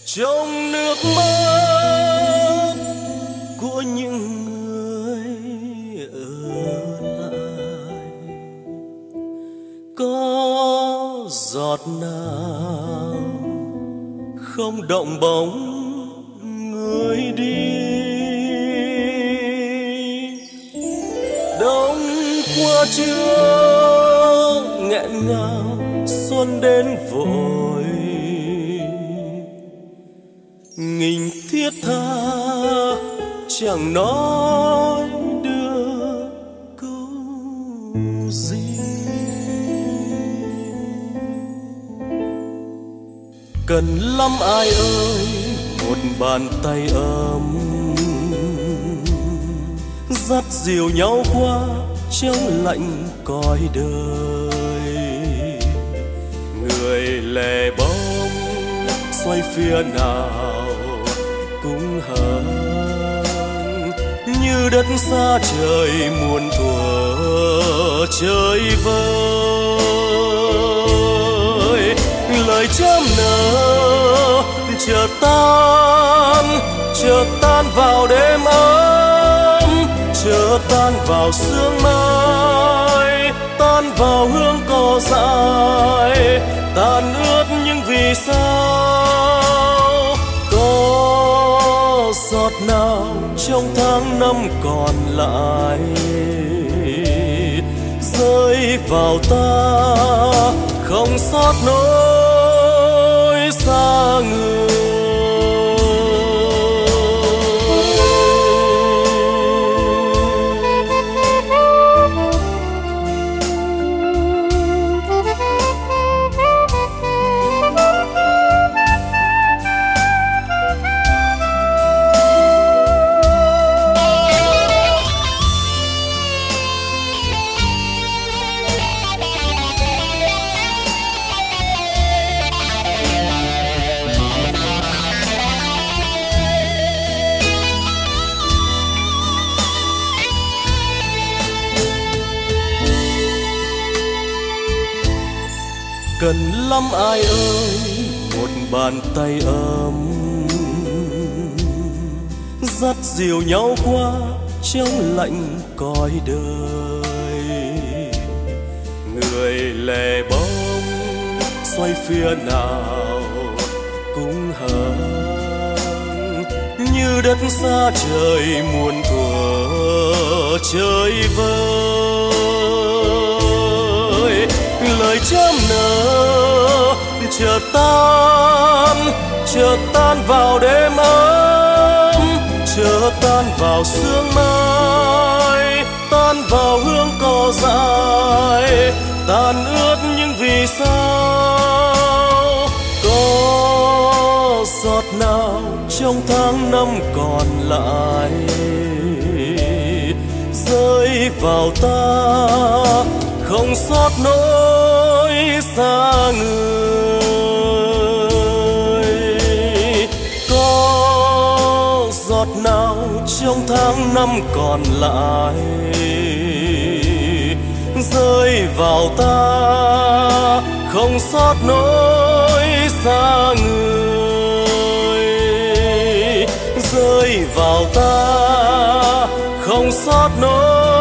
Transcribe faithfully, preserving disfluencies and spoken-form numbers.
trong nước mắt của những người ở lại. Có giọt nào không động bóng người đi, đông qua chưa nghẹn ngào xuân đến vội, nghìn thiết tha chẳng nói được câu gì. Cần lắm ai ơi một bàn tay ấm, dắt dìu nhau qua trong lạnh cõi đời. Người lẻ bóng xoay phía nào cũng hơn, như đất xa trời muôn thuở chơi vơi. Lời chớm nở chợt tan, chợt tan vào đêm ấm, chợt tan vào sương mai, tan vào hương cỏ dại, tan ướt nhưng vì sao có giọt nào trong tháng năm còn lại rơi vào ta không sót nỗi xa người. Cần lắm ai ơi một bàn tay ấm, dắt dìu nhau qua trong lạnh cõi đời. Người lẻ bóng xoay phía nào cũng hơn, như đất xa trời muôn thuở chơi vơi. Lời chớm nở chợt tan, chợt tan vào đêm ấm, chợt tan vào sương mai, tan vào hương cỏ dại, tan ướt nhưng vì sao có giọt nào trong tháng năm còn lại rơi vào ta không sót nỗi xa người. Có giọt nào trong tháng năm còn lại rơi vào ta không sót nỗi xa người, rơi vào ta không sót nỗi